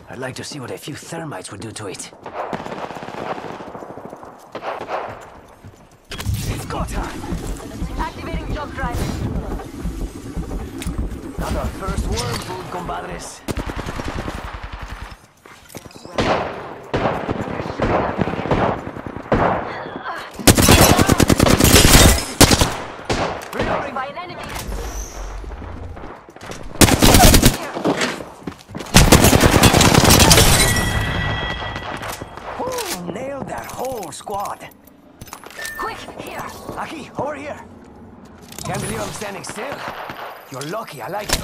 I'd like to see what a few thermites would do to it. It's go time! Activating jump drive. Not our first worm food, compadres. Reloading! By an enemy. Ooh, nailed that whole squad. Quick, here. Aki, over here. Can't believe I'm standing still. You're lucky, I like it.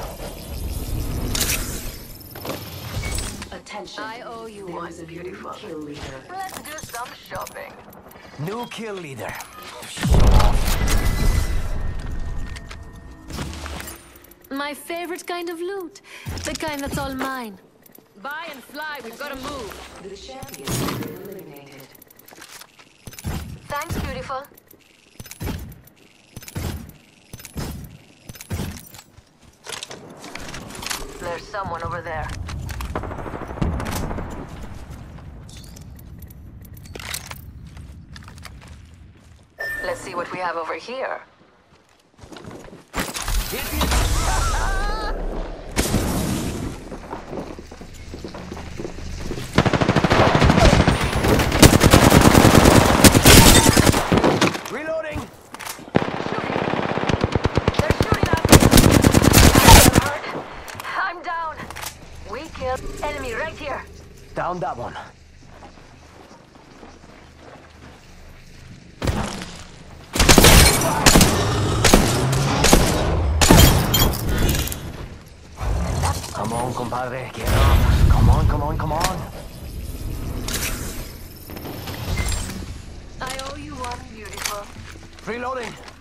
Attention. I owe you There one. is a beautiful kill leader. Let's do some shopping. New kill leader. My favorite kind of loot. The kind that's all mine. Buy and fly, we've got to move. The champion has been eliminated. Thanks, beautiful. There's someone over there. Let's see what we have over here. Reloading! They're shooting at me. I'm hurt. I'm down. We killed enemy right here. Down that one. Come on, compadre, get up. Come on, come on, come on. I owe you one, beautiful. Reloading.